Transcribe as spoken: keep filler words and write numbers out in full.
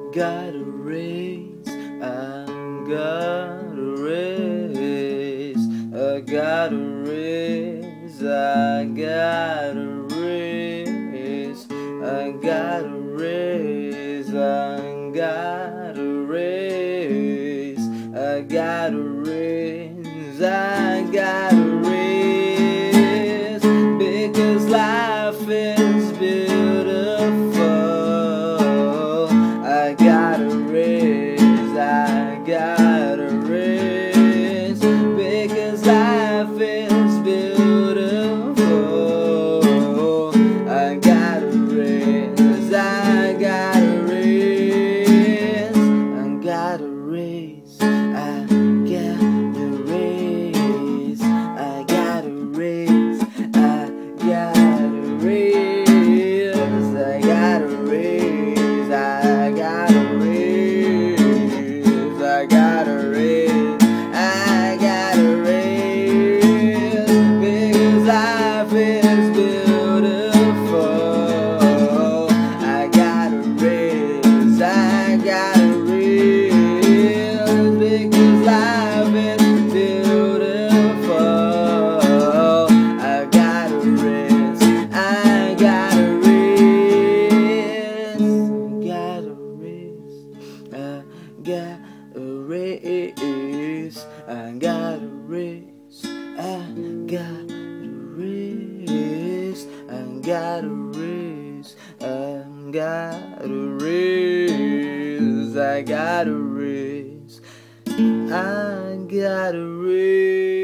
gotta raise, I gotta raise, I gotta raise, I gotta raise, I gotta raise, I gotta raise, I gotta raise, I gotta raise, because life is beautiful. I gotta raise, I gotta raise, because life is beautiful. I gotta raise, I gotta raise, I gotta raise, I gotta raise, I gotta raise, I gotta raise, I gotta raise, I gotta raise, I gotta raise, I gotta raise, because life is beautiful. I gotta raise, I gotta raise, because life is beautiful. I gotta raise, I gotta raise, gotta raise, I gotta raise, I gotta raise, I gotta raise, I gotta raise, I gotta raise, I gotta raise, I gotta raise.